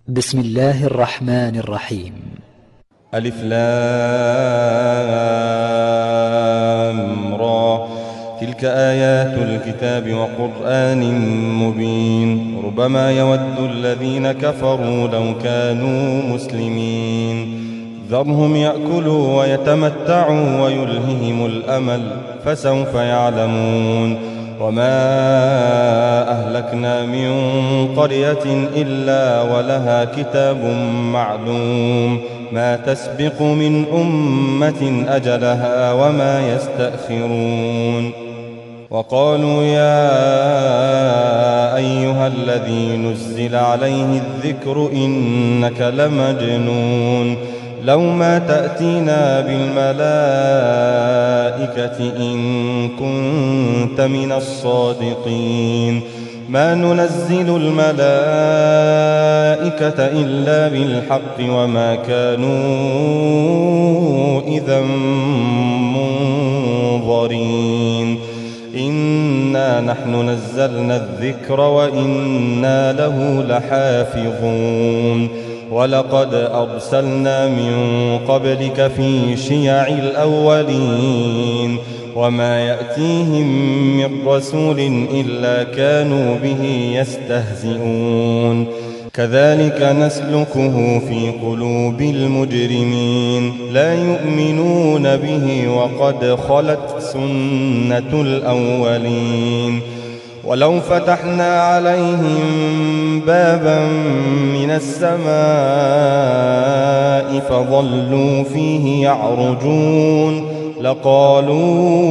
بسم الله الرحمن الرحيم. ألف لام را. تلك آيات الكتاب وقرآن مبين. ربما يود الذين كفروا لو كانوا مسلمين. ذرهم يأكلوا ويتمتعوا ويلههم الأمل فسوف يعلمون. وما أهلكنا من قرية إلا ولها كتاب معلوم ما تسبق من أمة أجلها وما يستأخرون. وقالوا يا أيها الذي نزل عليه الذكر إنك لمجنون لو ما تأتينا بالملائكة إن كنت من الصادقين. ما ننزل الملائكة إلا بالحق وما كانوا إذا منظرين. إنا نحن نزلنا الذكر وإنا له لحافظون. ولقد أرسلنا من قبلك في شيع الأولين وما يأتيهم من رسول إلا كانوا به يستهزئون. كذلك نسلكه في قلوب المجرمين لا يؤمنون به وقد خلت سنة الأولين. ولو فتحنا عليهم بابا من السماء فظلوا فيه يعرجون لقالوا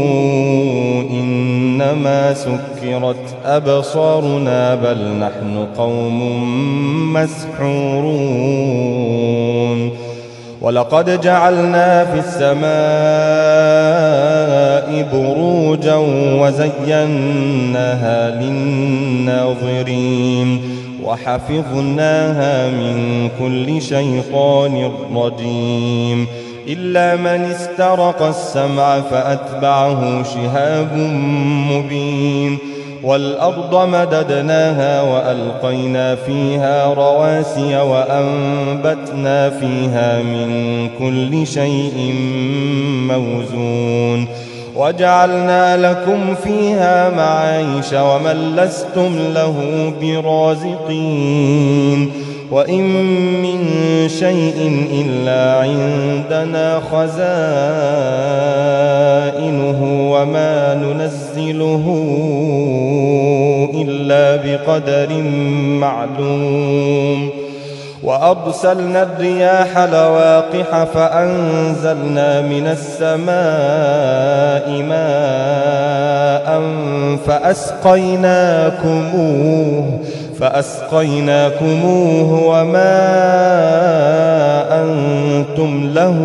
إنما سكرت أبصارنا بل نحن قوم مسحورون. ولقد جعلنا في السماء بروجا وزيناها للناظرين وحفظناها من كل شيطان رجيم إلا من استرق السمع فأتبعه شهاب مبين. والأرض مددناها وألقينا فيها رواسي وأنبتنا فيها من كل شيء موزون. وجعلنا لكم فيها معايش ومن لستم له برازقين. وإن من شيء إلا عندنا خزائنه وما ننزله إلا بقدر معلوم. وأرسلنا الرياح لواقح فأنزلنا من السماء ماء فأسقيناكموه وما أنتم له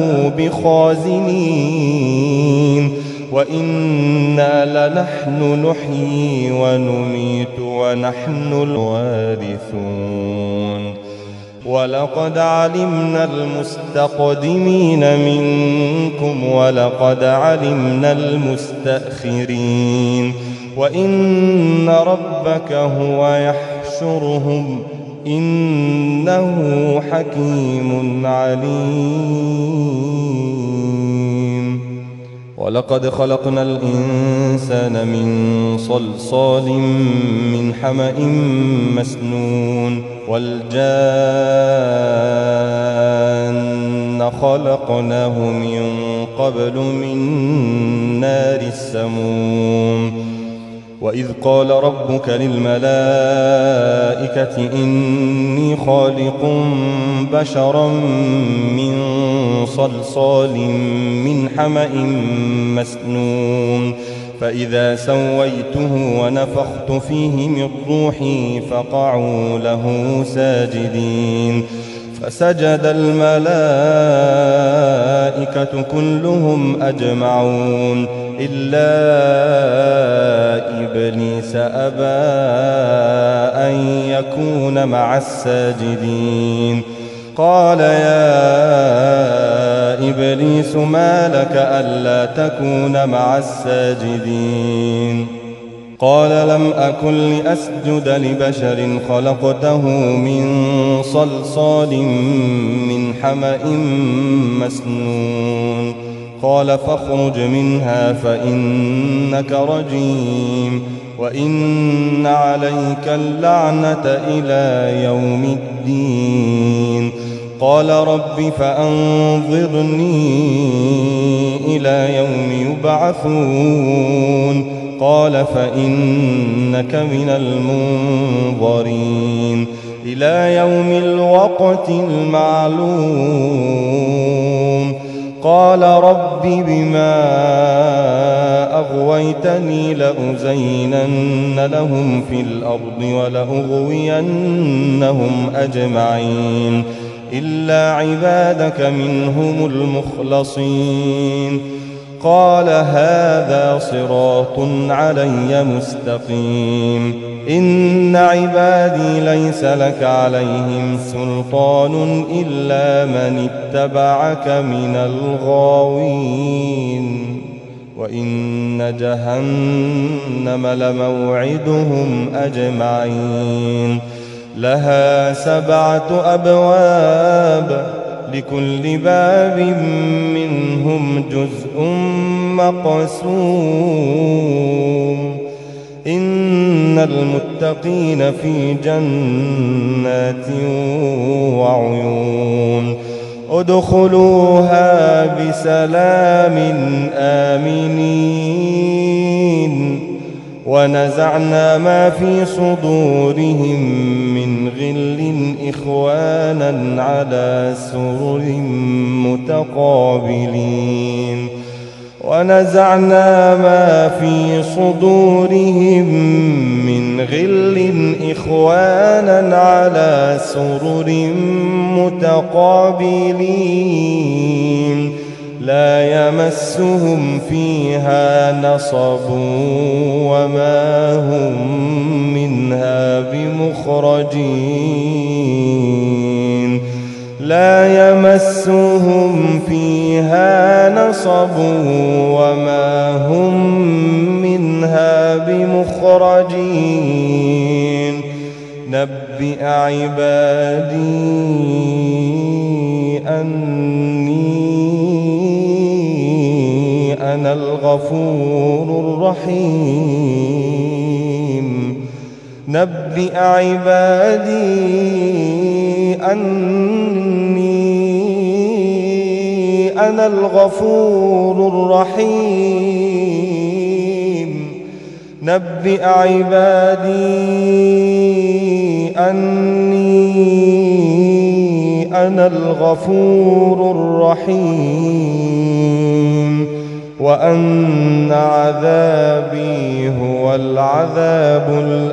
بخازنين. وإنا لنحن نحيي ونميت ونحن الوارثون. ولقد علمنا المستقدمين منكم ولقد علمنا المستأخرين. وإن ربك هو يحشرهم إنه حكيم عليم. ولقد خلقنا الإنسان من صلصال من حمأ مسنون. والجان خلقناه من قبل من نار السموم. وإذ قال ربك للملائكة إني خالق بشرا من صلصال من حمأ مسنون. فإذا سويته ونفخت فيه من روحي فقعوا له ساجدين. فسجد الملائكة كلهم أجمعون إلا إبليس أبى أن يكون مع الساجدين. قال يا إبليس ما لك ألا تكون مع الساجدين. قال لم أكن لأسجد لبشر خلقته من صلصال من حمأ مسنون قال فاخرج منها فإنك رجيم وإن عليك اللعنة إلى يوم الدين قال رب فأنظرني إلى يوم يبعثون قال فإنك من المنظرين إلى يوم الوقت المعلوم قال رب بما أغويتني لأزينن لهم في الأرض ولأغوينهم أجمعين إلا عبادك منهم المخلصين قال هذا صراط علي مستقيم إن عبادي ليس لك عليهم سلطان إلا من اتبعك من الغاوين وإن جهنم لموعدهم أجمعين لها 7 أبواب لكل باب منهم جزء مقسوم إن المتقين في جنات وعيون ادخلوها بسلام آمنين ونزعنا ما في صدورهم من غل إخوانا على سرر متقابلين ونزعنا ما في صدورهم من غل إخوانا على سرر متقابلين لا يمسهم فيها نصب وما هم منها بمخرجين لا يمسهم فيها نصب وما هم منها بمخرجين نبئ عبادي أني أنا الغفور الرحيم نبئ عبادي أني أنا الغفور الرحيم نبئ عبادي أني أنا الغفور الرحيم وأن عذابي هو العذاب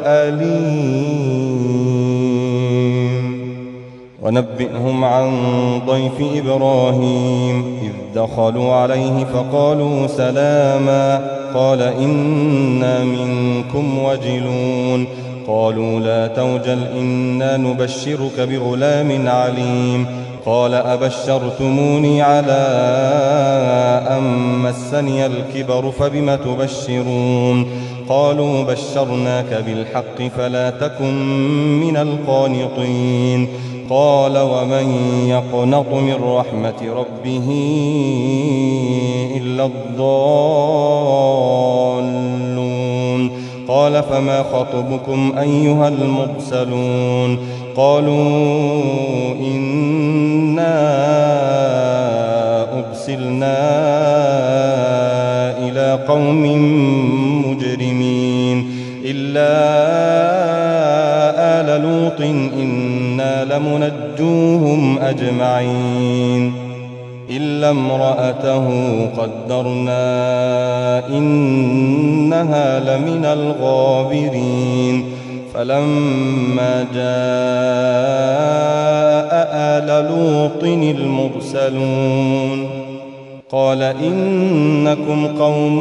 الأليم ونبئهم عن ضيف إبراهيم إذ دخلوا عليه فقالوا سلاما قال إنا منكم وجلون قالوا لا توجل إنا نبشرك بغلام عليم قال أبشرتموني على أن مسني الكبر فبم تبشرون قالوا بشرناك بالحق فلا تكن من القانطين قال ومن يقنط من رحمة ربه إلا الضالون قال فما خطبكم أيها المرسلون قالوا إنا أرسلنا إلى قوم مجرمين إلا آل لوط إنا لمنجوهم أجمعين إلا امرأته قدرنا إنها لمن الغابرين فلما جاء آل لوط المرسلون قال إنكم قوم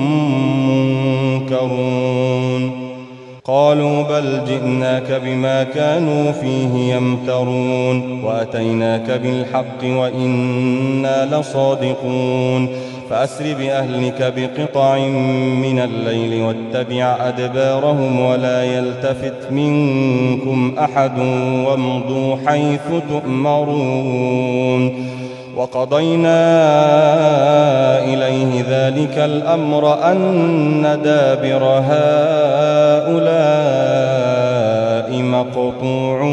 منكرون قالوا بل جئناك بما كانوا فيه يمترون وأتيناك بالحق وإنا لصادقون فأسر بأهلك بقطع من الليل واتبع أدبارهم ولا يلتفت منكم أحد وامضوا حيث تؤمرون وقضينا إليه ذلك الأمر أن دابر هؤلاء مقطوع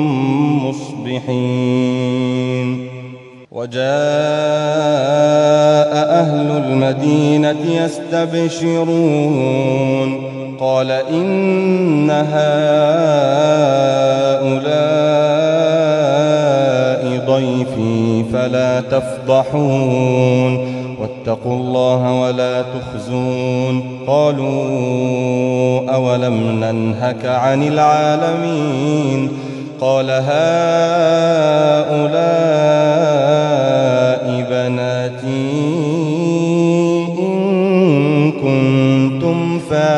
مصبحين وجاء أهل المدينة يستبشرون قال إن هؤلاء ضيفي فلا تفضحون واتقوا الله ولا تخزون قالوا أولم ننهك عن العالمين قال هؤلاء بناتي إن كنتم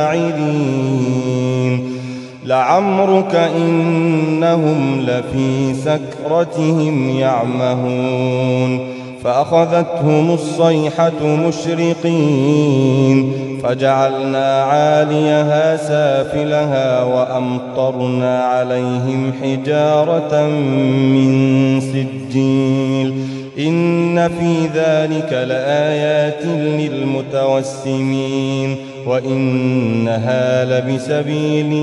فاعلين لعمرك إنهم لفي سكرتهم يعمهون فأخذتهم الصيحة مشرقين فجعلنا عاليها سافلها وأمطرنا عليهم حجارة من سجيل إن في ذلك لآيات للمتوسمين وإنها لبسبيل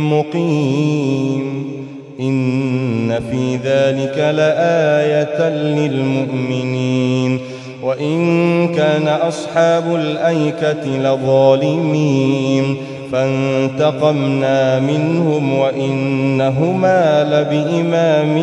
مقيم إن في ذلك لآية للمؤمنين وإن كان أصحاب الأيكة لظالمين فانتقمنا منهم وإنهما لبإمام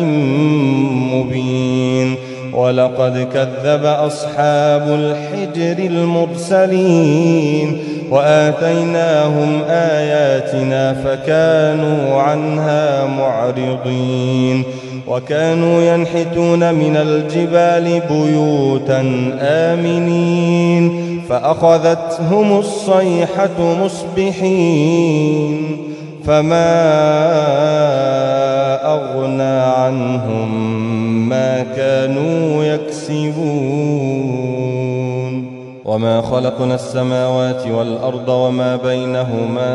مبين ولقد كذب أصحاب الحجر المرسلين وآتيناهم آياتنا فكانوا عنها معرضين وكانوا ينحتون من الجبال بيوتا آمنين فأخذتهم الصيحة مصبحين فما أغنى عنهم ما كانوا يكسبون وما خلقنا السماوات والأرض وما بينهما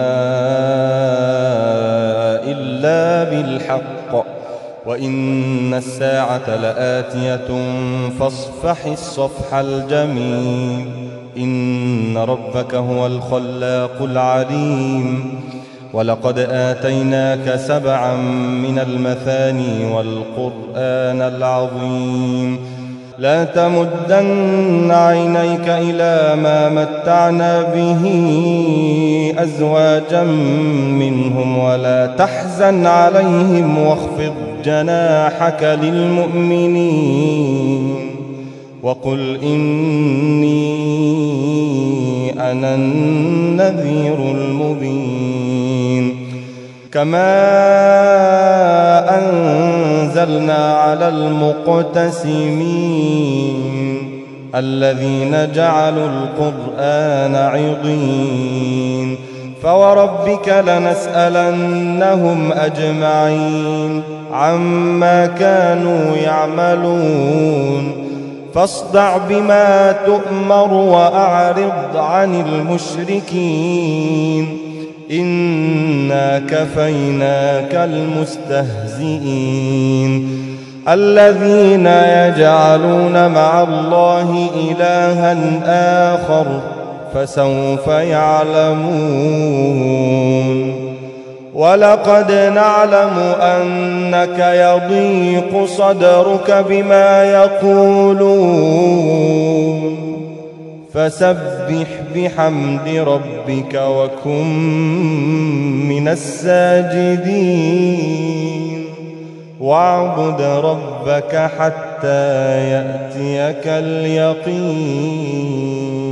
إلا بالحق وإن الساعة لآتية فاصفح الصفح الجميل إن ربك هو الخلاق العليم ولقد آتيناك 7 من المثاني والقرآن العظيم لا تمدن عينيك إلى ما متعنا به أزواجا منهم ولا تحزن عليهم واخفض جناحك للمؤمنين وقل إني أنا النذير المبين كما أنزلنا على المقتسمين الذين جعلوا القرآن عضين فوربك لنسألنهم أجمعين عما كانوا يعملون فاصدع بما تؤمر وأعرض عن المشركين إنا كفيناك المستهزئين الذين يجعلون مع الله إلها آخر فسوف يعلمون ولقد نعلم أنك يضيق صدرك بما يقولون فسبح بحمد ربك وكن من الساجدين واعبد ربك حتى يأتيك اليقين